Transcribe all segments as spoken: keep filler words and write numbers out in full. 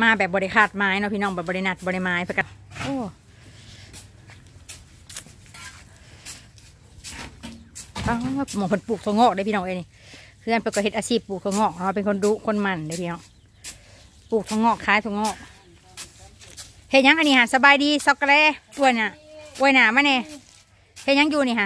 มาแบบบริขาดไม้เนาะพี่น้องแบบบรินัดบริไม้ประกาศโอ้ตั้งหมองคนปลูกถั่วงอกได้พี่น้องเอ้ยนี่เพื่อนประกอบเฮ็ดอาชีพปลูกถั่วงอกเราเป็นคนดุคนมันได้พี่น้องปลูกถั่วงอกขายถั่วงอกเฮ็ดยังอันนี้ฮะสบายดีซอกกะแลตัวน่ะอวยหนามาเนี่ยเฮ็ดยังอยู่นี่ฮะ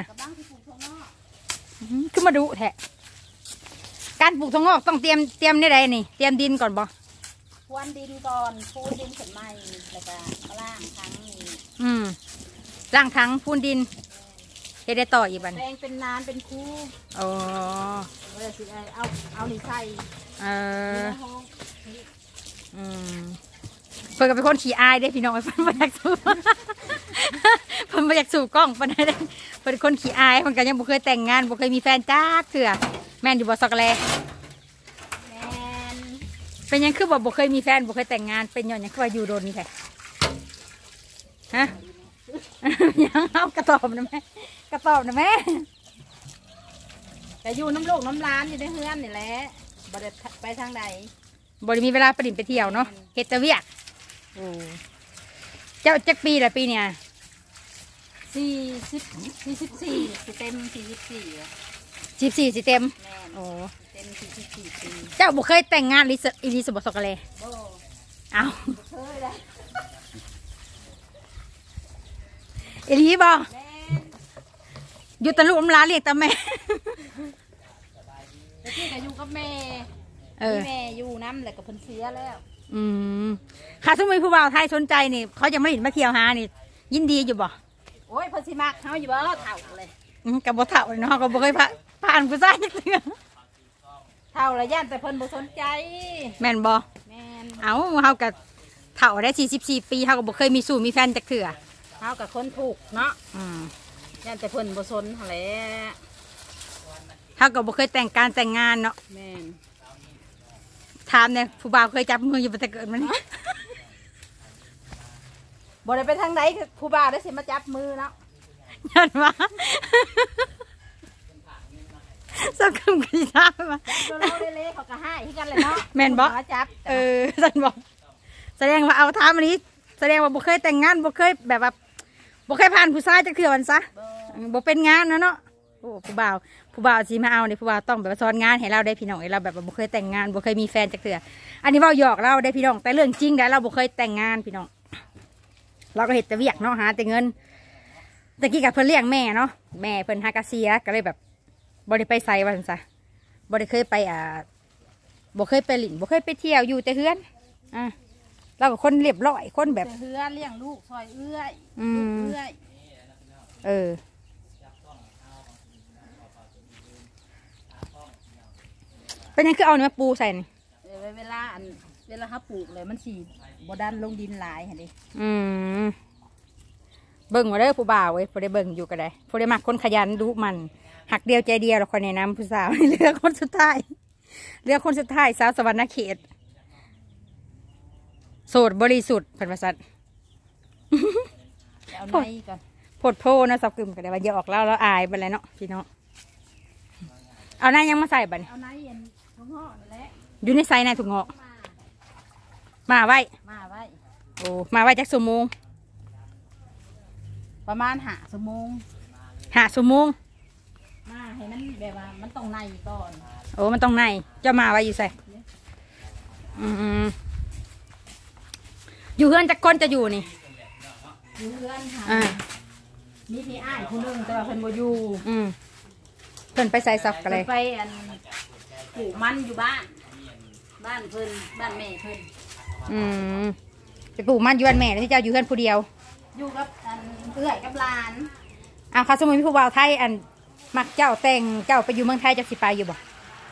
ขึ้นมาดูแทะการปลูกถั่วงอกต้องเตรียมเตรียมนี่ใดนี่เตรียมดินก่อนบ่พรวนดินก่อนพูนดินเสร็จใหม่แล้วก็มาล่างทั้งนี้อืมล่างทั้งพูนดินเฮ็ดได้ต่ออีกบัดแปลงเป็นนานเป็นคู่อ๋อเวลาสิเอาเอาหนีใส่เอออืมเพิ่นก็เป็นคนขี้อายได้พี่น้องเพิ่นบ่อยากสู้เพิ่นบ่อยากสู้กล้องปานใดเพิ่นเป็นคนขี้อายเพิ่นก็ยังบ่เคยแต่งงานบ่เคยมีแฟนจักเทื่อแม่นอยู่บ่ซอกแลแม่นเป็นยังคือบ่บ่เคยมีแฟนบ่เคยแต่งงานเป็นย้อนหยังคือว่าอยู่โดนแท้ฮะยังเอากระตอบนะแม่กระตอบนะแม่แต่อยู่น้ำลูกน้ำร้านอยู่ในเฮือนนี่แหละบ่ได้ไปทางใดบ่ได้มีเวลาไปดินไปเที่ยวเนาะเฮ็ดแต่เวียกโอ้เจ้าจักปีละปีเนี่ยสี่สิบสี่สิบสี่สิเต็มสี่สิบสี่สิบสี่สิเต็มโอ้เต็มสี่สิบสี่ปีเจ้าบ่เคยแต่งงานลิซอีลิสบ่ซอกเลยเอาเคยเลยเอลีบ่อยู่ตะลุมร้านเรียกตาแม่แต่ที่ก็อยู่กับแม่แม่อยู่น้ำแหละกับเพิ่นเสียแล้วอืมค่ะสมมติผู้บ่าวไทยสนใจนี่เขาจะไม่เห็นมาเที่ยวหานี่ยินดีอยู่บ่โอ้ยเพิ่นสิมักเฮาอยู่บ่เฒ่าเลยกับบ่เฒ่าเนาะก็บ่เคยผ่านผู้ชายจักเทื่อเฒ่าละย่านแต่เพิ่นบ่สนใจแม่นบ่แม่นเอ้าเฮาก็เฒ่าได้สี่สิบสี่ปีเฮาก็บ่เคยมีสู่มีแฟนจักเทื่อเฮากับคนถูกเนาะอืมย่านแต่เพิ่นบ่สนหั่นแหละเฮาก็บ่เคยแต่งการแต่งงานเนาะแม่นถามเนี่ยผู้บ่าวเคยจับมืออยู่ตั้งแต่เกิดมานี่บ่ได้ไปทางไหนผู้บ่าวได้สิมาจับมือเนาะยันว่าสักคำกันยากมาโลเล่ๆเขาก็ให้ที่กันเลยเนาะแม่นบ่จับเออสันบอกแสดงว่าเอาถามอันนี้แสดงว่าบ่เคยแต่งงานบ่เคยแบบว่าบ่เคยผ่านผู้ชายจักเทื่อวันซะบ่เป็นงานเนาะเนาะโอ้ผู้บ่าวผู้บ่าวสิมาเอาเนี่ยผู้บ่าวต้องแบบสอนงานให้เราได้พี่น้องให้เราแบบบ่เคยแต่งงานบ่เคยมีแฟนจักเทื่ออันนี้เว้าหยอกเราได้พี่น้องแต่เรื่องจริงได้เราบ่เคยแต่งงานพี่น้องเราก็เฮ็ดแต่เวียกเนาะหาแต่เงินตะกี้กับเพิ่นเลี้ยงแม่เนาะแม่เพิ่นหากะเสียก็เลยแบบบ่ได้ไปไสว่าซั่นซะบ่ได้เคยไปอ่าบ่เคยไปหลินบ่เคยไปเที่ยวอยู่แต่เฮือนอ่ะเราก็คนเรียบร้อยคนแบบเฮือนเลี้ยงลูกซอยเอื้อยอืมเอื้อยเออเป็นยังคือเอาเนื้อปูใส่นี่เวลาอันเวลาเขาปลูกเลยมันสีบดันลงดินหลายเห็นดิอืมเบิ่งมาเด้อผู้บ่าวเว้ยพอได้เบิ่งอยู่ก็ได้พอได้มักคนขยันดูมันหักเดียวใจเดียวเราคนแนะนำผู้สาวเลือกคนสุดท้ายเลือกคนสุดท้ายสาวสวรรค์เขตโสดบริสุทธิ์พันประสัตเอาไหนก่อนโพดโพนะสับกึ่มก็ได้ว่าเยอะออกแล้วแล้วอายไปเลยเนาะพี่น้องเอาหน้ายังมาใส่บัดนี้เอาไหนเย็นถุงห่อนั่นแหละอยู่ในไซน์ในถุงห่อมาไว้มาไว้โอ้มาไว้จักสมงประมาณหาสมงหาสมงมาให้มันแบบว่ามันต้องในก่อนโอ้มันต้องในจะมาไว้อยู่ใส่อืมอยู่เฮือนจักคนจะอยู่นี่อยู่เฮือนค่ะมีพี่อ้ายคนนึงแต่ว่าเพิ่นบ่อยู่อืมเพิ่นไปใส่ซับกันเลยไปอันปลูกมันอยู่บ้านบ้านเพิ่นบ้านแม่เพิ่นอืมไปปลูกมันอยู่บ้านแม่ที่เจ้าอยู่เฮือนผู้เดียวอยู่กับอันเอื้อยกับหลานอ่ะเขาสมมติผู้บ่าวไทยอันมักเจ้าแต่งเจ้าไปอยู่เมืองไทยจะสิไปอยู่บ่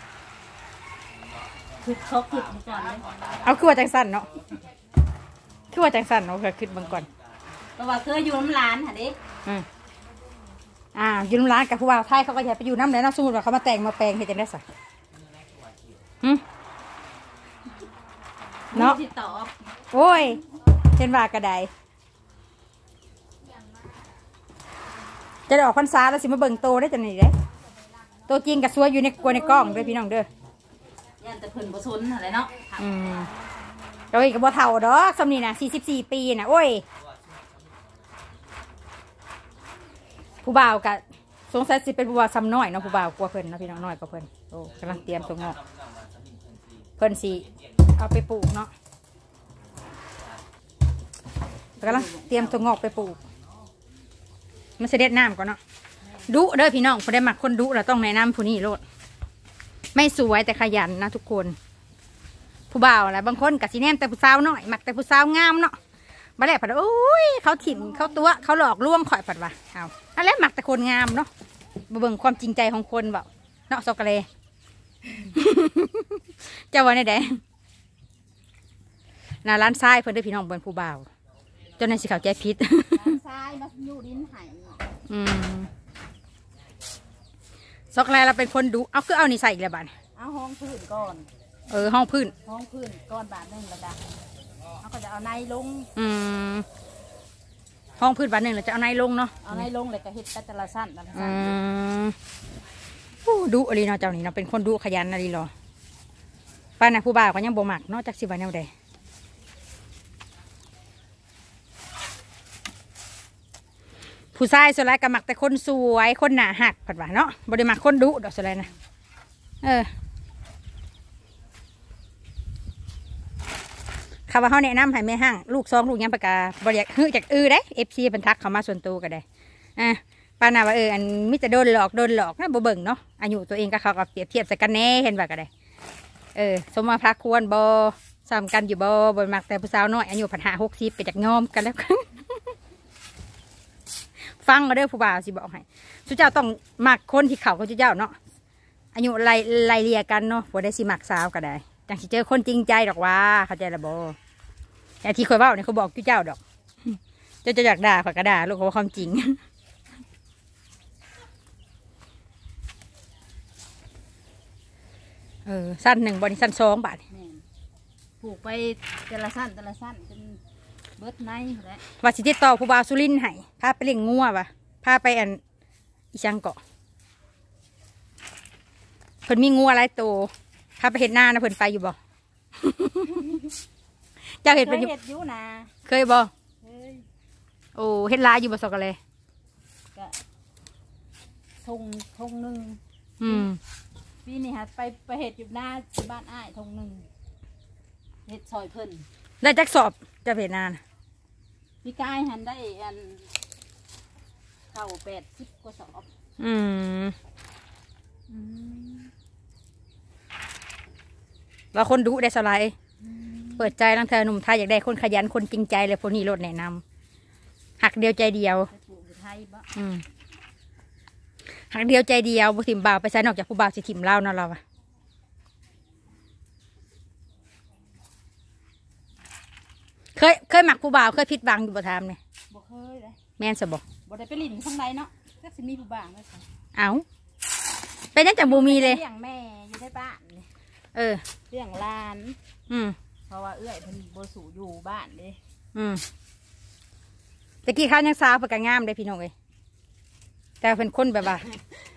คือเขาคิดก่อนเลยเอาคือว่าจังสั่นเนาะคือว่าจังสั่นเนาะเคยคิดเบิ่งก่อนเพราะว่าเคยอยู่น้ำร้านค่ะเด็กอืมอ่าอยู่น้ำร้านกับผู้บ่าวไทยเขาก็อยากไปอยู่น้ำแล้วนะสมมติว่าเขามาแต่งมาแปลงเห็นจังได้สักอืมเนาะโอ้ยเช่นว่ากระไดจะได้ออกพรรษาแล้วสิมาเบิ่งโตได้จังไหนเด้โตจริงกับซัวอยู่ในกลัวในกล้องด้วยพี่น้องเด้อยันแต่เพิ่นบ่สนอะไรเนาะอืมโดยกับบ่เท่าดอกสำนีนะสี่สิบสี่ปีนะโอ้ยผู้บ่าวกับสงสัยสิเป็นผู้บ่าวซ้ำน้อยเนาะผู้บ่าวกลัวเพิ่นเนาะพี่น้องน้อยกว่าเพิ่นโอ้กำลังเตรียมตัวงอกเพิ่นสิเอาไปปลูกเนาะกำลังเตรียมตัวงอกไปปลูกมันเสด็จน้ำก่อนเนาะดุเด้อพี่น้องพอได้หมักคนดุเราต้องแนะนำผู้นี้โลดไม่สวยแต่ขยันนะทุกคนผู้บ่าวอะไรบางคนกับสีแนมแต่ผู้สาวน้อยหมักแต่ผู้สาวงามเนาะมาแล้วผัดโอ้ยเขาถิ่มเขาตัวเขาหลอกลวงข่อยผัดว่ะเอาอะไรหมักแต่คนงามเนาะมาเบิ่งความจริงใจของคนแบบเนาะซอกกะเลเจ้าวันนี้เด้น่าร้านทรายเพื่อนด้วยพี่น้องเป็นผู้บ่าวจนในสิเขาแก้พิษร้านทรายมาอยู่ดินไห่อืมซอกกะเลเราเป็นคนดุเอาคือเอานี่ใส่อีกแล้วบ้านเอาห้องพื้นก่อนเออห้องพื้นห้องพื้นก้อนบาทหนึ่งระดับเขาก็จะเอาในลงอืมห้องพื้นบาทหนึ่งเราจะเอาในลงเนาะเอาในลงเลยก็เฮ็ดแต่ละสั้นแต่ละสั้นอืมโอ้ดุอะไรเนาะเจ้านี่เนาะเป็นคนดุขยันอะไรหรอป้าน่ะผู้บ่าวก็ยังบ่หมักนอกจากสิวันแนวใดผู้ชายส่วนใหญ่ก็หมักแต่คนสวยคนหนาหักผัดว่าเนาะบ่ได้หมักคนดุดอกส่วนใหญ่นะเออข้าว่าเขาแนะนำให้แม่ห้างลูกซองลูกยังปากกาบริยากฮือจากอือได้เอฟซีบรรทักเขามาส่วนตัวก็ได้อ่ะป้านาว่าเอออันมิจะโดนหลอกโดนหลอกนะบ่เบิ่งเนาะอายุตัวเองก็เขากับเปรียบเทียบใส่กันแน่เห็นว่าก็ได้เออสมมาพระควรบ่ซ้ำกันอยู่บ่บ่มักแต่ผู้สาวน้อยอายุพันห้าหกสิบไปจากงอมกันแล้วกันฟังมาเด้อผู้บ่าวสิบอกให้สุเจ้าต้องมักคนที่เขาเขาเจ้าเนาะอายุไล่ไล่เลี่ยกันเนาะบ่ได้สิมักสาวก็ได้จังสิเจอคนจริงใจดอกว่าเข้าใจละบ่แต่ที่เคยเว้าเนี่ยเขาบอกเจ้าดอกเจ้าจะอยากด่าผักกระด่าลูกเขาว่าความจริงเออสั้นหนึ่งบอลสั้นสองบาทผูกไปแต่ละสั้นแต่ละสั้นจนเบิดในแล้วว่าสิติดต่อผู้บ่าวสุรินทร์ให้พาไปเลี้ยงงัวป่ะพาไปอันอีช่างเกาะเพิ่นมีงัวอะไรโตพาไปเห็นหน้านะเพิ่นไปอยู่บ่เจ้าเห็นเป็นอยู่นะเคยบ่โอ้เห็นลายอยู่บ่สกเลยก็ทงทงหนึ่งอืมปีนี้ฮะไปไปเห็ดอยู่หน้าบ้านอ้ายทงหนึ่งเห็ดซอยเพิ่นได้จักสอบจะเห็นนานพี่กายหันได้อันเข่าแปดสิบกว่าสอบอืมว่าคนดุได้สไลด์เปิดใจลังเธอหนุ่มไทยอยากได้คนขยันคนจริงใจเลยพวกนี้รถแนะนำหักเดียวใจเดียวอืมหักเดียวใจเดียวบุถิมบ่าวไปใช้นอกจากผู้บ่าวสิถิมเล่าเนาะเราอะเคยเคยหมักผู้บ่าวเคยพิดบังอยู่บ่ทามเนี่ยบ่เคยเลยแม่นสบบ่บ่ได้ไปลิ่นข้างในเนาะก็สิมีผู้บ่าวเลยสิเอาไปนั่นจากบูมีเลยเลี้ยงแม่อยู่ในบ้านเออเลี้ยงหลานอืมเพราะว่าเอื้อยเพิ่นบ่สู่อยู่บ้านเลยอืมตะกี้ข้าวยังสาวเพิ่นก็งามเลยพี่น้องเอ้ยแต่เป็นคนแบบว่า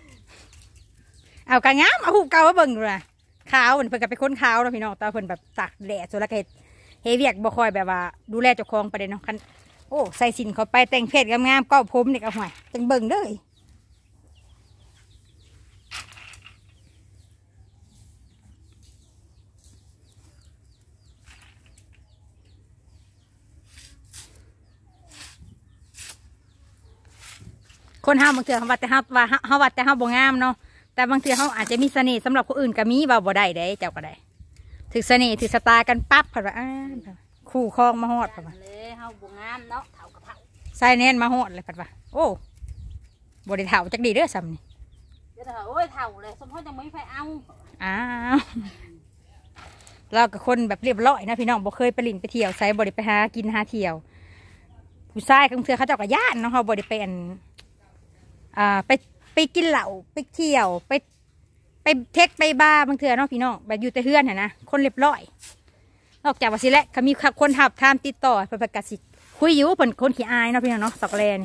เอากระงามเอาหูเก่ามาเบิ่งดูนะขาวเพิ่นก็เป็นคนขาวแล้วพี่น้องแต่เพิ่นแบบตากแดดสุดละเกตเฮเวียกบ่คอยแบบว่าดูแลเจ้าของไปเลยเนาะคันโอ้ใส่สินเขาไปแต่งเพศงามๆก็ผมนี่ก็ห่วยจังเบิ่งเลยคนเฮาบางเทื่อเขาวัดแต่เฮาว่าเฮาวัดแต่เฮาบ่งามเนาะแต่บางเทื่อเขาอาจจะมีเสน่ห์สำหรับคนอื่นก็มีบ่บ่ได้เด้เจ้าก็ได้ถือเสน่ห์ถือสตากันปั๊บผัดว่าคู่คลองมาฮอดผัดว่าเลยเฮาบ่งามเนาะเฒ่ากับเฒ่าใส่แน่นมาฮอดเลยผัดว่าโอ้บ่ได้เฒ่าจักดีเด้อซ้ำนี่เดี๋ยวเฒ่าโอ้ยเฒ่าเลยสมพรจังไม่ไฟเอาอ้าวเรากับคนแบบเรียบร้อยนะพี่น้องบ่เคยไปลิ่นไปเที่ยวใส่บ่ได้ไปหากินหาเที่ยวผู้ชายบางเทื่อเขาเจ้าก็ย่านเนาะเฮาบ่ได้ไปอันอ่าไปไปกินเหล้าไปเที่ยวไปไปเทคไปบาร์บางเถื่อเนาะพี่น้องแบบอยู่แต่เฮือนน่ะนะคนเรียบร้อยนอกจากว่าสิแหละเขามีคนหับทามติดต่อไปประกาศสิคุยอยู่เพิ่นคนขี้อายเนาะพี่น้องเนาะสอกแลน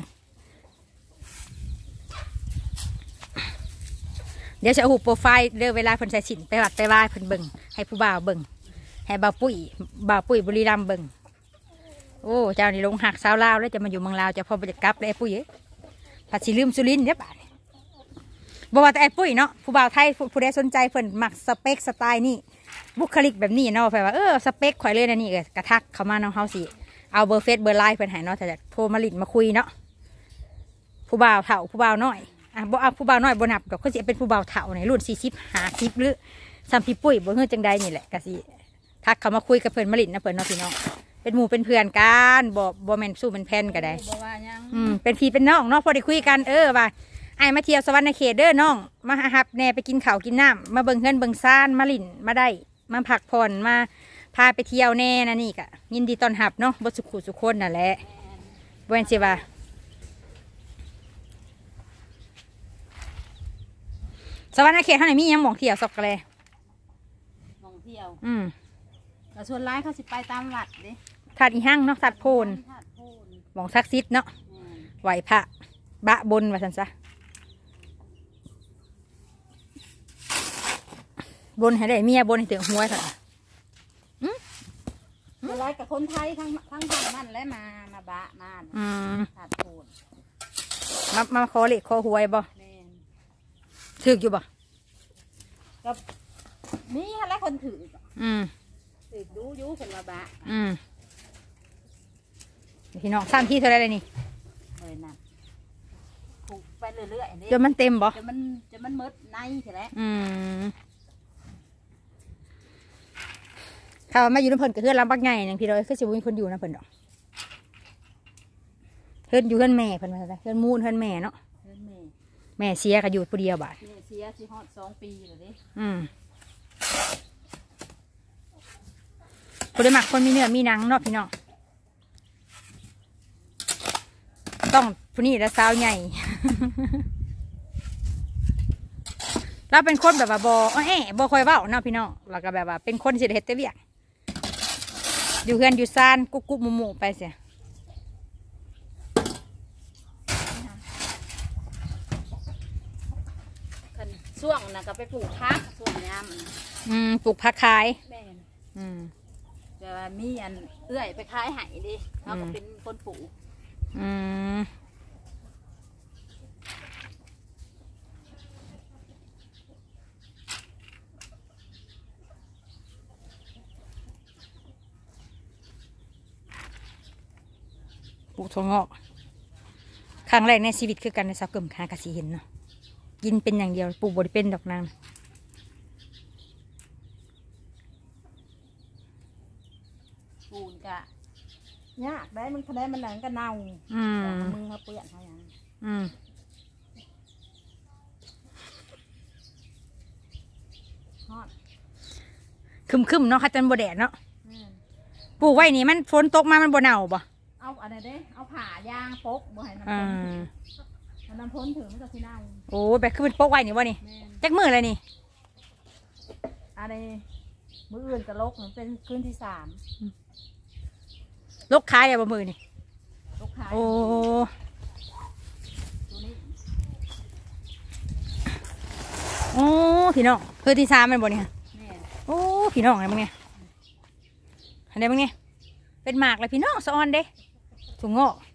เดี๋ยวจะเอาหูโปรไฟล์เด้อเวลาเพิ่นใส่สินไปวัดไปไหว้เพิ่นเบิ่งให้ผู้บ่าวเบิ่งให้บ่าวปุ้ยบ่าวปุ้ยบุรีรัมย์เบิ่งโอ้เจ้านี่ลงหักสาวลาวแล้วจะมาอยู่เมืองลาวจะพอไปจะกลับเลยไอ้ปุ้ยผัดสีลืมสุรินทร์เด้อป่านบอกว่าแต่ไอ้ปุ้ยเนาะผู้บ่าวไทยผู้ใดสนใจเพิ่นมักสเปคสไตล์นี่บุคลิกแบบนี้เนาะแปลว่าเออสเปคข่อยเลยนะนี่กระทักเข้ามาน้องเฮาสิเอาเบอร์เฟซเบอร์ไลน์เพิ่นให้เนาะแต่จะโทรมาลิ้นมาคุยเนาะผู้บ่าวเฒ่าผู้บ่าวน้อยอ่ะบ่เอาผู้บ่าวน้อยบ่นับดอกคือสิเป็นผู้บ่าวเฒ่าในรุ่นสี่สิบห้าสิบหรือซ้ำพี่ปุ้ยบ่เฮือจังใดนี่แหละก็สิทักเข้ามาคุยกับเพิ่นมาลิ้นนะเพิ่นเนาะพี่น้องเป็นหมู่เป็นเพื่อนกันบ่บ่แม่นสู้เป็นแพนก็ได้อืมเป็นพี่เป็นน้องเนาะพอได้คุยกันเออว่าไอ้มาเที่ยวสวรรค์เขตเด้อน้องมาหับแน่ไปกินข้าวกินน้ำมาเบิ่งเฮือนเบิ่งซ่านมาลิ้นมาได้มาพักผ่อนมาพาไปเที่ยวแน่นะนี่ก็ยินดีต้อนรับเนาะบ่สุขุสุขคนนั่นแหละบ่แม่นสิว่าสวรรค์เขตเท่าไหร่มียังหม่องเที่ยวซอกกะแลหม่องเที่ยวอืมแต่ส่วนร้ายเขาสิไปตามวัดดิถาดอีหั่งเนาะถาดโพนหม่องศักดิ์สิทธิ์เนาะไหวพระบะบนว่าซั่นซะบนให้ได้เมียบนให้ถึงหัวสั่นอืมส่วนร้ายกับคนไทยทั้งทั้งทางมันและมามาบะมาอืมถาดโพนมามาขอเลขขอหวยบ่ถืออยู่บ่กับนี่ฮะแล้วคนถืออืมถือดูยูคนมาบะอืมพี่น้องสร้างที่เท่าไรเลยนี่เลยนะผูกไปเรื่อยๆจนมันเต็มบ่จะมันจะมันมดในใช่ไหมอืมถ้ามาอยู่น้ำเพิ่นก็เฮือนลำบักใหญ่อย่างพี่เราคือสิบุญคนอยู่น้ำเพิ่นดอกเฮือนอยู่เฮือนแม่เพิ่นมาอะไรเฮือนมูนเฮือนแม่เนาะเฮือนแม่แม่เสียก็อยู่ผู้เดียวบาดแม่เสียสิฮอดสองปีเลยดิอืมคนได้หมักคนมีเนื้อมีหนังเนาะพี่น้องต้องผู้นี้และสาวใหญ่ เราเป็นคนแบบว่าบอแอบบ่คอยเว้าเนาะพี่น้องเราก็แบบว่าเป็นคนสิเฮ็ดแต่เวียกอยู่เฮือนอยู่ซานกุ๊กกุ๊กหมู่ๆไปเสียช่วงน่ะก็ไปปลูกพักช่วงนี้มันอืมปลูกผักขายอืมแต่ว่ามีอันเอื้อยไปขายไห้ดิเขาก็เป็นคนปลูกอืมปลูกถั่วงอกครั้งแรกในชีวิตคือกันในสาวเกิ่มคากะสีเห็นเนาะกินเป็นอย่างเดียวปลูกบริเป็นดอกนางปูนกะยากได้มันคะแนนมันหนังก็เน่าอืมมือเขาเปื้อนเขาอย่างอืมคึมคึมเนาะค่ะจันโบแดดเนาะปลูกไว้นี่มันฝนตกมามันโบเน่าบ่เอาอะไรเด้เอาผ่ายางปกบ่ให้น้ำพ้นถึงน้ำพ้นถึงมันจะที่เน่าโอ้แบบคือเป็นปกไว้นี่วะนี่จักมืออะไรนี่อะไรมืออื่นจะลกเป็นคืนที่สามลกขายอะไรบ่มือนี่ลกขายโอ้โอ้พี่น้องคืนที่สามมันบ่นี่ฮะโอ้พี่น้องอะไรบ้างเนี่ยอะไรบ้างเนี่ยเป็นหมากเลยพี่น้องสะออนเด้ถุงงอก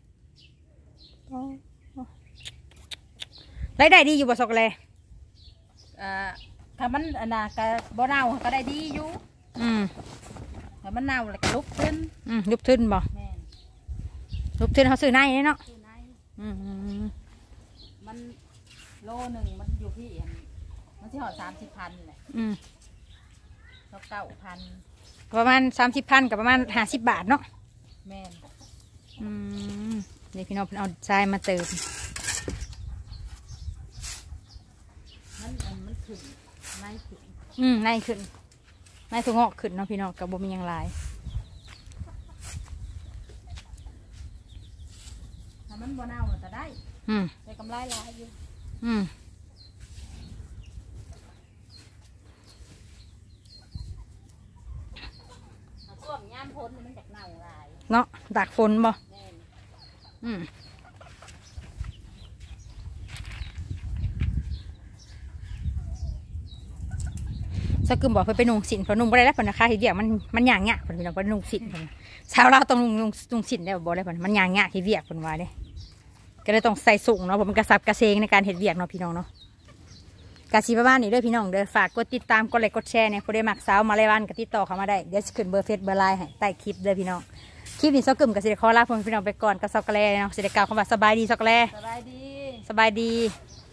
รายได้ดีอยู่บ่สกเลยอ่าถ้ามันอันน่ะก็บ่เน่าก็ได้ดีอยู่อืมถ้ามันเน่าแล้วก็ลุกขึ้นอืมลุกขึ้นบ่ลุกขึ้นเขาซื้อในนี่เนาะอืมมันโลหนึ่งมันอยู่ที่มันที่ห่อสามสิบพันแหละอืมเก้าพันประมาณสามสิบพันกับประมาณห้าสิบบาทเนาะแม่นอืมนี่พี่น้องเอาทรายมาเติมมันมันขึ้นในขึ้นอืมในขึ้นในถุงงอกขึ้นเนาะพี่น้องกับบ่มีอย่างไรถ้ามันบ่เน่าจะได้อืมได้กำไรหลายอยู่อืมเนาะตากฝนบ่อืมสักกึมบอกเพิ่นไปนุ่งสินเพราะนุ่งบ่ได้แล้วเพิ่นนะคะเฮ็ดเวียกมันมันยากยากเพิ่นพี่น้องเพิ่นนุ่งสินเพิ่นชาวลาวต้องนุ่งนุ่งนุ่งสินได้บ่ได้เพิ่นมันยากยากเฮ็ดเวียกเพิ่นว่าเด้ก็เลยต้องใส่สูงเนาะเพราะมันกระซับกระเซงในการเฮ็ดเวียกเนาะพี่น้องเนาะกะสิประมาณนี้เด้อพี่น้องเด้อฝากกดติดตามกดไลค์กดแชร์เนี่ยผู้ใดมักสาวมาเลวันก็ติดต่อเข้ามาได้เดี๋ยวสิขึ้นเบอร์เฟซเบอร์ไลน์ให้ใต้คลิปเด้อพี่น้องคลิปนี้ซอกกึมก็สิได้ขอลาพ่อพี่น้องไปก่อนกับซอกกะแลเนาะสิได้กล่าวคำว่าสบายดีซอกกะแลสบายดีสบายดี